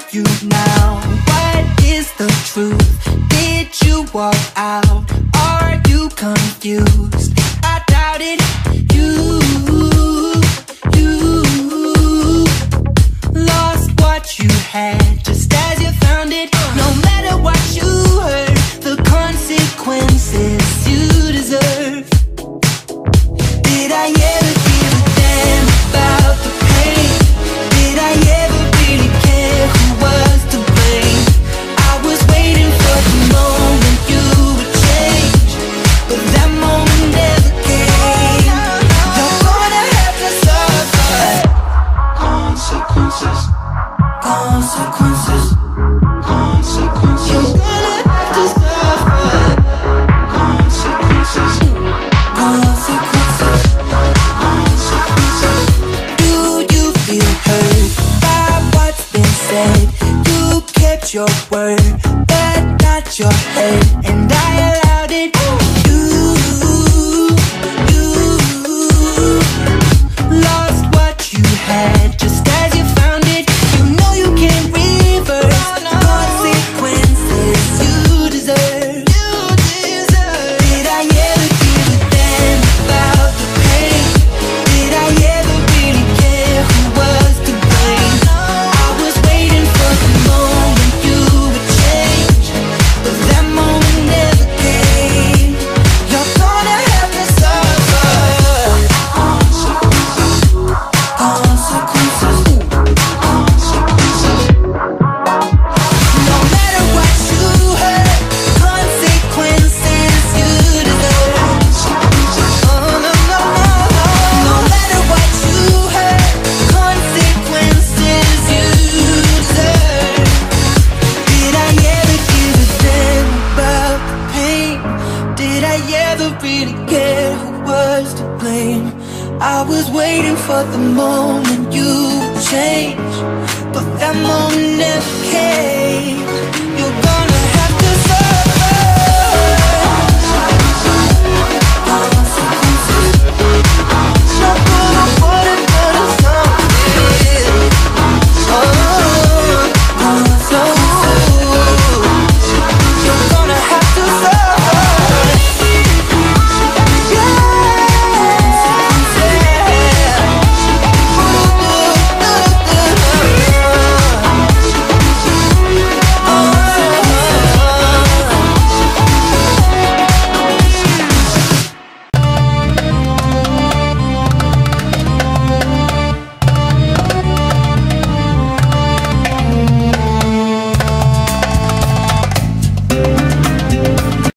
you now? What is the truth? Did you walk out? Are you confused? I doubt it. You lost what you had just as you found it. No matter what you heard, the consequences you deserve. Did I ever give a damn about the pain? Did I ever really care who was to blame? I was waiting for the moment you would change, but that moment never came. You're gonna have to suffer consequences. Consequences. Consequences. You're gonna have to suffer consequences. Consequences. Consequences. Do you feel hurt by what's been said? You kept your word, but not your head, and I allowed it. You lost what you had just as you found it. You know you can't reverse the consequences you deserve. Did I ever give a damn about the pain? Did I ever really care who was to blame? I was waiting for the moment you would change, but that moment never came. You're gonna have to suffer consequences. No matter what you heard, consequences you deserve. Oh, no, no, no. No matter what you heard, consequences you deserve. Did I ever give a damn about the pain? Did I ever really care who was to blame? I was waiting for the moment you would change, but that moment never came. You're